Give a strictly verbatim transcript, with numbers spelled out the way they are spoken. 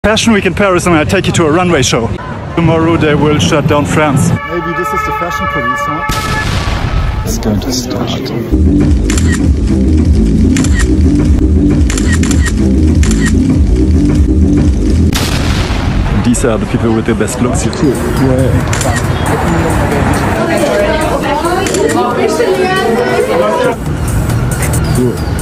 Fashion Week in Paris and I take you to a runway show. Tomorrow they will shut down France. Maybe this is the fashion police, huh? It's going to start. These are the people with the best looks here. Cool. Yeah. Cool.